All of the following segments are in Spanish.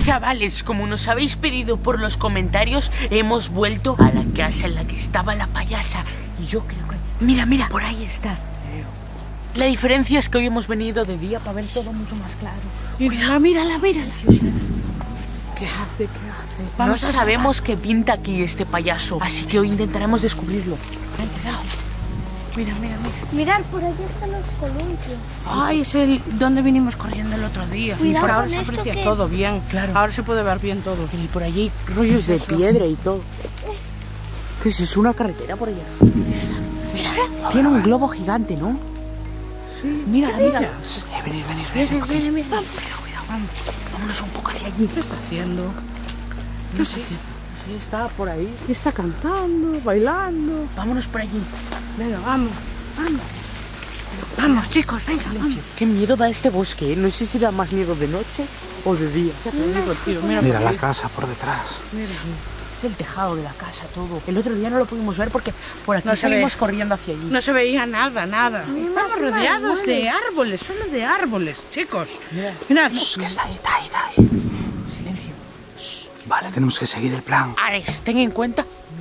Chavales, como nos habéis pedido por los comentarios, hemos vuelto a la casa en la que estaba la payasa. Y yo creo que... Mira, mira, por ahí está. La diferencia es que hoy hemos venido de día para ver todo mucho más claro. Mírala, mírala, mírala. ¿Qué hace? ¿Qué hace? No sabemos qué pinta aquí este payaso, así que hoy intentaremos descubrirlo. Ten cuidado. Mira, mira, mira. Mirad, por allí están los columpios. Ay, es el donde vinimos corriendo el otro día. Cuidado Por ahora con se esto aprecia que- todo bien. Claro. Ahora se puede ver bien todo. Y por allí hay rollos de piedra y todo. ¿Qué es eso? ¿Una carretera por allá? Mira, tiene un globo gigante, ¿no? Sí. Mira, mira. Venid. Cuidado. Vamos. Vámonos un poco hacia allí. ¿Qué está haciendo? ¿Qué está haciendo? Sí, está por ahí. Está cantando, bailando. Vámonos por allí. Venga, vamos. Vamos, chicos, venga, vamos. Qué miedo da este bosque, ¿eh? No sé si da más miedo de noche o de día. Ya te digo, tío, mira. Mira la casa por detrás. Es el tejado de la casa todo. El otro día no lo pudimos ver porque por aquí No se salimos ve. corriendo hacia allí. No se veía nada. Estamos rodeados de árboles, solo de árboles, chicos. Mirad. Que está ahí. Silencio. Vale, tenemos que seguir el plan. Ares, ten en cuenta.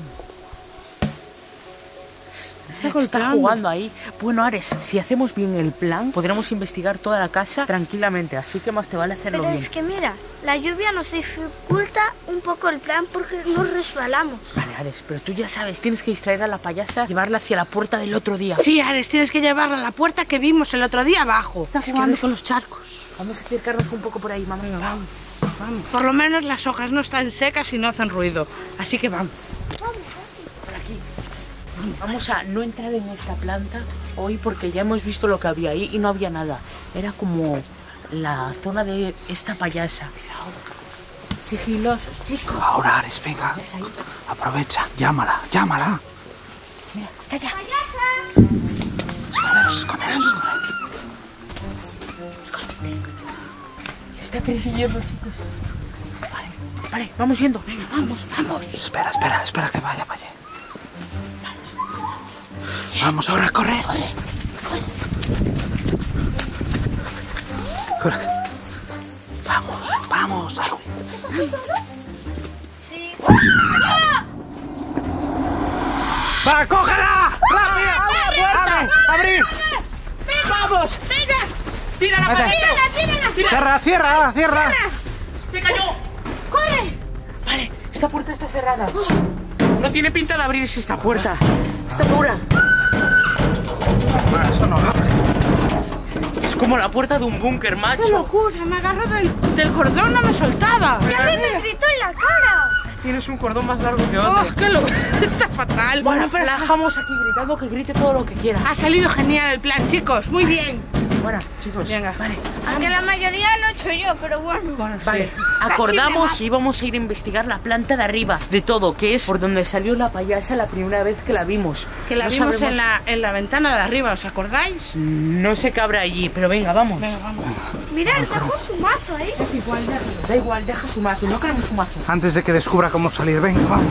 Está golpeando. jugando ahí. Bueno, Ares, si hacemos bien el plan, podremos investigar toda la casa tranquilamente. Así que más te vale hacerlo Pero bien. es que mira, la lluvia nos dificulta un poco el plan porque nos resbalamos. Vale, Ares, pero tú ya sabes, tienes que distraer a la payasa, llevarla hacia la puerta del otro día. Sí, Ares, tienes que llevarla a la puerta que vimos el otro día abajo. Está jugando con los charcos. Vamos a acercarnos un poco por ahí, mamá. Vamos. Por lo menos las hojas no están secas y no hacen ruido. Así que vamos. Por aquí. Vamos a no entrar en esta planta hoy porque ya hemos visto lo que había ahí y no había nada. Era como la zona de esta payasa. Sigilosos, chicos. Ahora, Ares, venga. Aprovecha. Llámala. Mira, está allá. Esconderos. Está persiguiendo, chicos. Vale, vamos yendo. Venga, vamos. Espera que vaya para allá. Vamos ahora, corre. Corre. Vamos, dale. Sí. ¡Va, cógela! ¡Rápido! ¡Abrir! ¡Vamos! ¡Venga! ¡Tira la pared! ¡Tírala! ¡Cierra! ¡Se cayó! ¡Corre! Vale, esta puerta está cerrada. No tiene pinta de abrirse esta puerta. Está dura. Eso no abre. Es como la puerta de un búnker, ¡Qué macho. locura! Me agarró del cordón, no me soltaba. ¡Ya me gritó en la cara! Tienes un cordón más largo que otro. ¡Oh, qué locura! Está fatal. Bueno, pero la dejamos aquí gritando, que grite todo lo que quiera. Ha salido genial el plan, chicos. Muy bien. Bueno, chicos. Venga. Vale. Aunque la mayoría lo he hecho yo, pero bueno. Vale, acordamos y vamos a ir a investigar la planta de arriba de todo, que es por donde salió la payasa la primera vez que la vimos. Que la No vimos sabemos- en la ventana de arriba, ¿os acordáis? No sé qué habrá allí, pero venga, vamos. Venga, vamos. Mirad, dejó su mazo ahí. Es igual, Da igual, deja su mazo, no queremos su mazo. Antes de que descubra cómo salir, venga, vamos.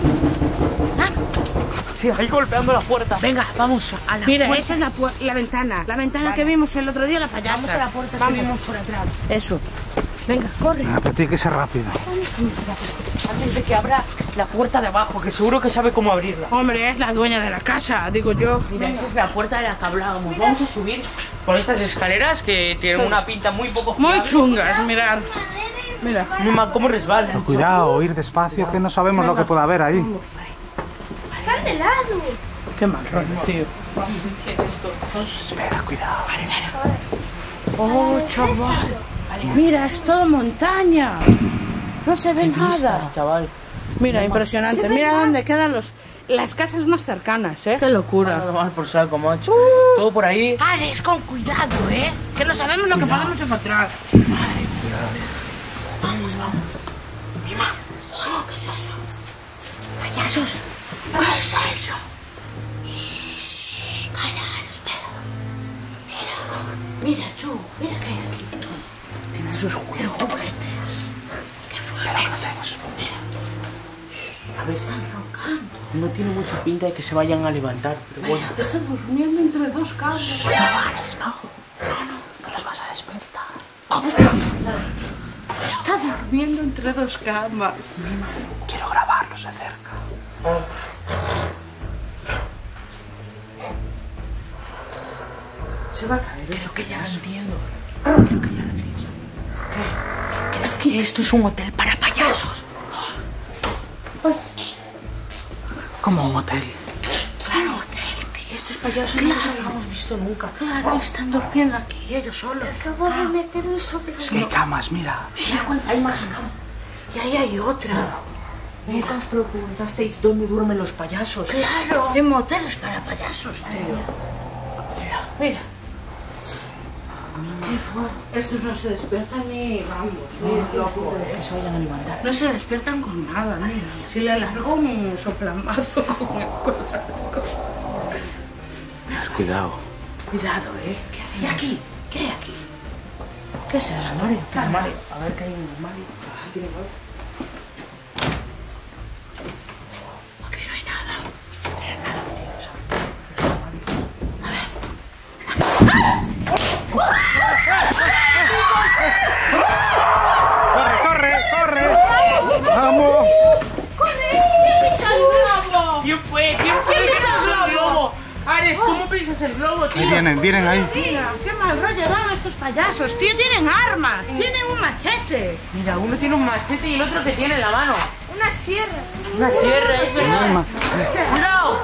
Sí, ahí golpeando la puerta. Venga, vamos a la Mira, puerta. esa es la ventana. La ventana que vimos el otro día, la payasa. Vamos a la puerta que Vamos. vimos por atrás. Eso. Venga, corre. Venga, pero tiene que ser rápido. Antes de que abra la puerta de abajo, que seguro que sabe cómo abrirla. Hombre, es la dueña de la casa, digo yo. Mira, esa es la puerta de la que hablábamos. Vamos a subir por estas escaleras que tienen una pinta muy poco Muy fiable. chungas, mirad. Mira. Mira cómo resbala. Pero cuidado, ir despacio, que no sabemos lo que puede haber ahí. Están de lado. Qué mal rollo, tío. ¿Qué es esto? Espera, cuidado. Oh, chaval. Mira, es todo montaña. No se ve nada. Vistas, chaval. Mira, impresionante. Mira dónde quedan las casas más cercanas, ¿eh? Qué locura. Nada más por saco, macho. Todo por ahí. Ares, con cuidado, ¿eh? Que no sabemos lo que podemos encontrar. Vamos. Mima. ¿Qué es eso? Payasos. ¿Qué es eso? Calla, espera. Mira, Chu. Mira qué hay aquí. Tienen sus juguetes. Qué fuerte. ¿Pero qué hacemos? A ver, están roncando. No tiene mucha pinta de que se vayan a levantar, pero bueno. Está durmiendo entre dos cables. No, Ares, no. Que los vas a despertar. Está durmiendo. durmiendo entre dos camas. Quiero grabarlos de cerca. Se va a caer eso. Que ya lo entiendo. Creo que ya lo entiendo. Creo que esto es un hotel para payasos. Como un hotel. Claro, hotel, tío. Estos payasos no los habíamos visto nunca. Claro, están durmiendo aquí ellos solos. Acabo de meter un soplo. Es que hay camas, mira. Mira cuántas hay más camas. Y ahí hay otra. Nunca os preguntasteis dónde duermen los payasos. Claro. Hay moteles para payasos, tío. Mira. Estos no se despiertan ni, vamos, ni loco. Que se vayan a levantar. No se despiertan con nada, mira. Si le largo un soplamazo con las cosas. Cuidado. Cuidado, ¿Qué hay aquí? ¿Qué hay aquí? ¿Qué es eso? Armario. Armario. A ver qué hay en el armario. Aquí no hay. Aquí no hay nada. No hay nada metido, ¿sabes? ¡Corre! ¡Vamos! ¿Quién fue? ¿Quién pisó el globo? Ares, ¿cómo pisas el globo, tío? Ahí vienen ahí. Mira, qué mal rollo van estos payasos, tío. Tienen armas, tienen un machete. Mira, uno tiene un machete y el otro que tiene en la mano. Una sierra. Una sierra, es verdad. ¡Cuidado!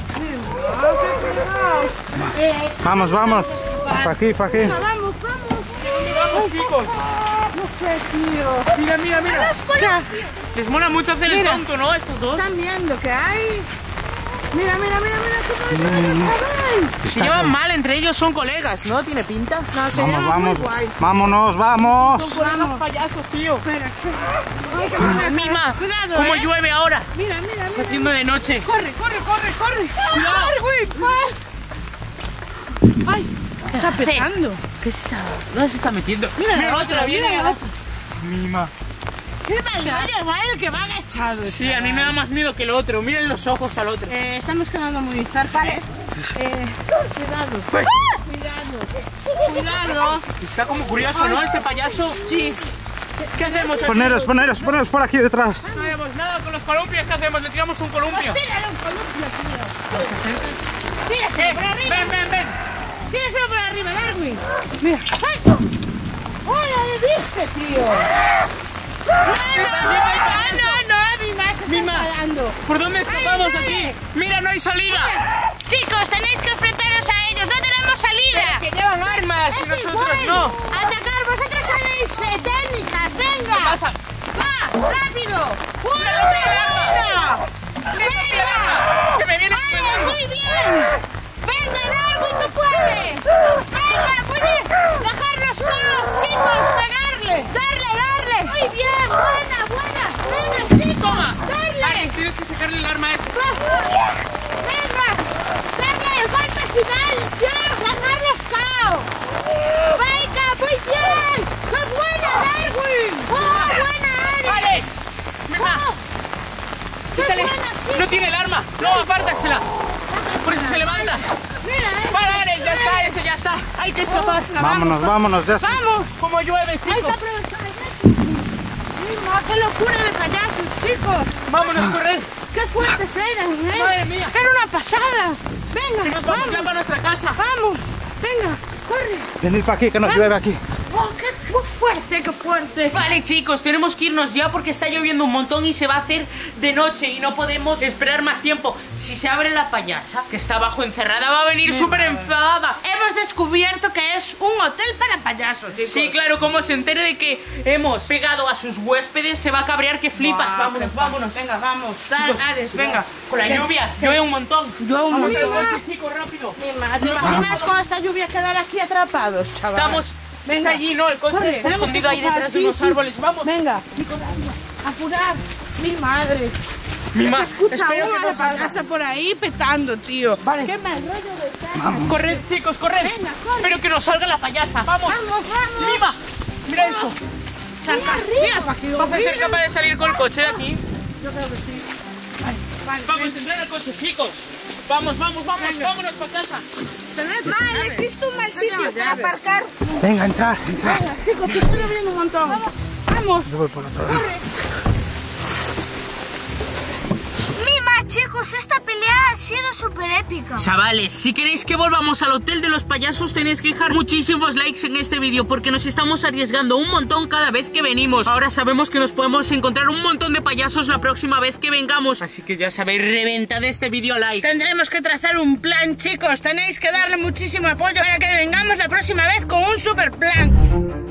Vamos. Para aquí. Vamos. ¡Vamos, chicos! No sé, tío. Mira. Les mola mucho hacer el tonto, ¿no? Estos dos. Están viendo que hay. Mira, qué mal rollo, chaval. Se llevan mal entre ellos, son colegas, ¿no? ¿Tiene pinta? No, se llaman muy Vamos. guay. Vamos. Vamos. payasos, tío. Espera. Ay, que me voy a caer. Mima, Cuidado, ¿cómo llueve ahora? Mira. Está haciendo de noche. Corre. Cuidado. Ay, está petando. ¿Qué es eso? ¿Dónde se está metiendo? Mira la otra, otra, viene mira la la otra. Mima. Qué mal rollo va el que va agachado. Sí, a mí me da más miedo que el otro. Miren los ojos al otro. Estamos quedando muy cerca, Cuidado. Está como curioso, ¿no? Este payaso. Sí. ¿Qué hacemos? Poneros por aquí detrás. No haremos nada con los columpios. ¿Qué hacemos? Le tiramos un columpio. Tírale un columpio, tío. Tíraselo por arriba. Ven. Tíraselo por arriba, Darwin. Mira. ¡Ay! ¡Hola, le viste, tío! No, Mima, ¿por dónde escapamos Ay, aquí? Mira, no hay salida. Chicos, tenéis que enfrentaros a ellos, no tenemos salida. Que llevan armas y Es nosotros igual. no. Atacar, vosotros sabéis técnicas, venga. ¿Qué pasa? Va, rápido. ¡Venga! ¡Que me viene Vale, pegando! muy bien. Venga, Darwin, tú puedes. Venga, muy bien. Dejar los colos, chicos, pegarle. Darle. Muy bien, buena. Venga, chicos, Toma. darle. Ares, tienes que sacarle el arma a este. Venga, darle el golpe final. Ya, dejarlos cao. Venga, muy bien. ¡Qué buena, Darwin! ¡Oh, buena, Ares! ¡Ares! ¡Venga! ¡Qué Quítale. buena, chicos! ¡No tiene el arma! ¡No, apártasela! ¡Por eso se levanta! Mira, ¡Para, Ares! ¡Ya está, ese ya está! ¡Hay que escapar! Vámonos, ya está. ¡Vamos! ¡Cómo llueve, Hay que chicos! aprovechar. Mira, ¡qué locura de payasos, chicos! ¡Vámonos, correr! ¡Qué fuertes eran, ¡Madre mía! ¡Era una pasada! ¡Que ¡Venga, nos vamos ya para nuestra casa! ¡Vamos! ¡Venga, corre! Venid para aquí, que nos llueve aquí. ¡Oh, qué fuerte! Vale, chicos, tenemos que irnos ya porque está lloviendo un montón y se va a hacer de noche y no podemos esperar más tiempo. Si se abre la payasa, que está abajo encerrada, va a venir súper enfadada. Hemos descubierto que es un hotel para payasos, chicos. Sí, claro, como se entere de que hemos pegado a sus huéspedes, se va a cabrear que flipas. Vámonos. Venga, vamos. Chicos, Ares, venga. Con la lluvia, llueve un montón. Llueve un Vamos montón. al coche, chicos, rápido. ¿Te imaginas con esta lluvia quedar aquí atrapados, chaval? Estamos... Está allí, ¿no? El coche Corre, está tenemos escondido que ahí escapar, detrás de sí, unos sí. árboles. Vamos. Venga, chicos, apurar. Mi madre. Mima, Se escucha espero que una no salga. payasa por ahí petando, tío. Vale. Qué mal rollo de casa. Corred, chicos, corred. Venga, corre. Espero que nos salga la payasa. Vamos. Vamos. Mima, mira eso. Mira, para que ¿Vas a ser capaz de salir con el coche de aquí? Yo creo que sí. Vale, Vamos a entrar al coche, chicos. Vámonos para casa. Vale, existe un mal sitio para aparcar. Venga, entrar. Venga, chicos, que estoy lloviendo un montón. Vamos. vamos. Yo voy por otro lado. Corre. Mima, chicos, esta pelea ha sido súper épica. Chavales, si queréis que volvamos al hotel de los payasos, tenéis que dejar muchísimos likes en este vídeo, porque nos estamos arriesgando un montón cada vez que venimos. Ahora sabemos que nos podemos encontrar un montón de payasos la próxima vez que vengamos, así que ya sabéis, reventad este vídeo a like. Tendremos que trazar un plan, chicos. Tenéis que darle muchísimo apoyo para que vengamos la próxima vez con un super plan.